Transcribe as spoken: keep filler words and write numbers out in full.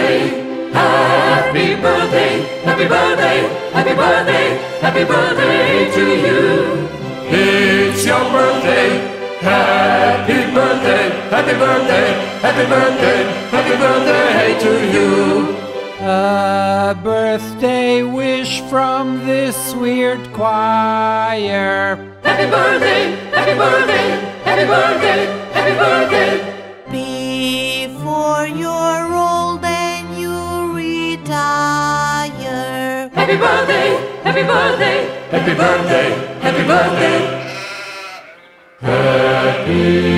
birthday, happy birthday, happy birthday, happy birthday, happy birthday to you. It's your birthday. Happy birthday, happy birthday, happy birthday, happy birthday to you. A birthday wish from this weird choir. Happy birthday, happy birthday, happy birthday, happy birthday. Before you're old and you retire. Happy birthday, happy birthday, happy birthday, happy birthday. Happy